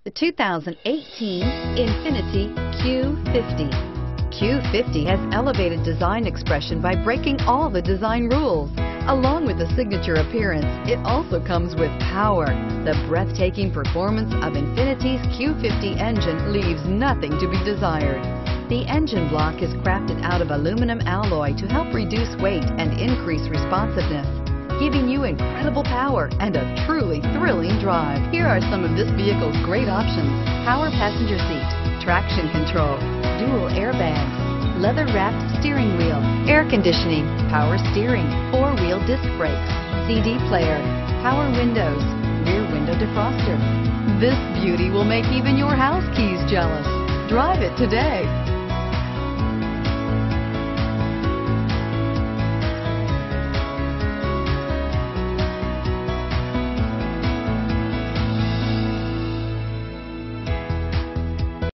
The 2018 Infiniti Q50. Q50 has elevated design expression by breaking all the design rules. Along with the signature appearance, it also comes with power. The breathtaking performance of Infiniti's Q50 engine leaves nothing to be desired. The engine block is crafted out of aluminum alloy to help reduce weight and increase responsiveness, giving you incredible power and a truly thrilling drive. Here are some of this vehicle's great options: power passenger seat, traction control, dual airbags, leather-wrapped steering wheel, air conditioning, power steering, four-wheel disc brakes, CD player, power windows, rear window defroster. This beauty will make even your house keys jealous. Drive it today.